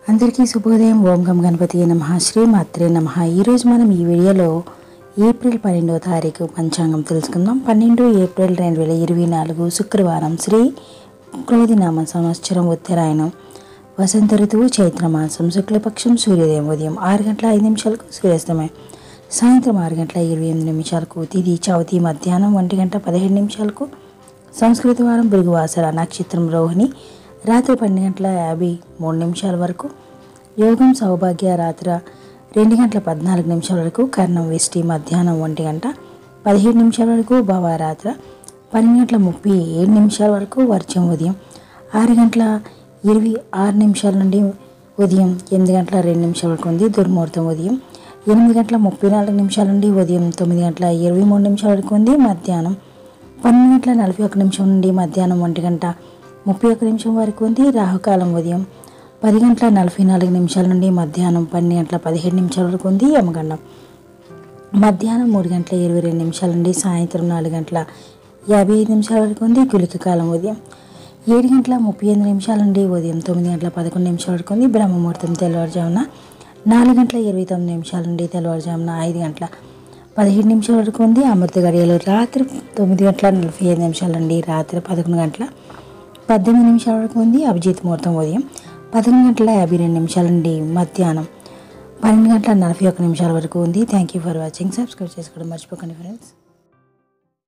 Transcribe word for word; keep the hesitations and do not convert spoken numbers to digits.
అందరికీ శుభోదయం. ఓం గం గణపతి నమః. శ్రీ మాత్రే నమః. ఈరోజు మనం ఈ వీడియోలో ఏప్రిల్ పన్నెండవ తారీఖు పంచాంగం తెలుసుకుందాం. పన్నెండు ఏప్రిల్ రెండు వేల ఇరవై నాలుగు శుక్రవారం. శ్రీ క్రోధినామ సంవత్సరం ఉత్తరాయణం, వసంత ఋతువు చైత్రమాసం, శుక్లపక్షం, సూర్యోదయం ఉదయం ఆరు గంటల ఐదు నిమిషాలకు, సూర్యాస్తమయం సాయంత్రం ఆరు గంటల ఇరవై ఎనిమిది నిమిషాలకు, తిథి చవితి మధ్యాహ్నం ఒంటి గంట పదిహేడు నిమిషాలకు, సంస్కృత వారం భృగువాసర, నక్షత్రం రోహిణి, రాత్రి పన్నెండు గంటల యాభై మూడు నిమిషాల వరకు, యోగం సౌభాగ్య రాత్రి రెండు గంటల పద్నాలుగు నిమిషాల వరకు, కర్ణం వేష్టి మధ్యాహ్నం ఒంటి గంట పదిహేడు నిమిషాల వరకు, భవరాత్ర పన్నెండు గంటల ముప్పై ఏడు నిమిషాల వరకు, వర్జం ఉదయం ఆరు గంటల ఇరవై ఆరు నిమిషాల నుండి ఉదయం ఎనిమిది గంటల రెండు నిమిషాల వరకు ఉంది. దుర్ముహూర్తం ఉదయం ఎనిమిది గంటల ముప్పై నాలుగు నిమిషాల నుండి ఉదయం తొమ్మిది గంటల ఇరవై మూడు నిమిషాల వరకు ఉంది. మధ్యాహ్నం పన్నెండు గంటల నలభై ఒక్క నిమిషం నుండి మధ్యాహ్నం ఒంటి గంట ముప్పై ఒక్క నిమిషం వరకు ఉంది. రాహుకాలం ఉదయం పది గంటల నలభై నాలుగు నిమిషాల నుండి మధ్యాహ్నం పన్నెండు గంటల పదిహేడు నిమిషాల వరకు ఉంది. యమగండం మధ్యాహ్నం మూడు గంటల ఇరవై రెండు నిమిషాల నుండి సాయంత్రం నాలుగు గంటల యాభై ఐదు నిమిషాల వరకు ఉంది. గుళిక కాలం ఉదయం ఏడు గంటల ముప్పై ఎనిమిది నిమిషాల నుండి ఉదయం తొమ్మిది గంటల పదకొండు నిమిషాల వరకు ఉంది. బ్రహ్మముహూర్తం తెల్లవారుజామున నాలుగు గంటల ఇరవై తొమ్మిది నిమిషాల నుండి తెల్లవారుజామున ఐదు గంటల పదిహేడు నిమిషాల వరకు ఉంది. అమృత గడియలు రాత్రి తొమ్మిది గంటల నలభై ఐదు నిమిషాల నుండి రాత్రి పదకొండు గంటల పద్దెనిమిది నిమిషాల వరకు ఉంది. అభిజిత్ ముహూర్తం ఉదయం పదకొండు గంటల యాభై రెండు నిమిషాల నుండి మధ్యాహ్నం పన్నెండు గంటల నలభై ఒక్క నిమిషాల వరకు ఉంది. Thank you for watching. Subscribe చేసుకోవడం మర్చిపోకండి ఫ్రెండ్స్.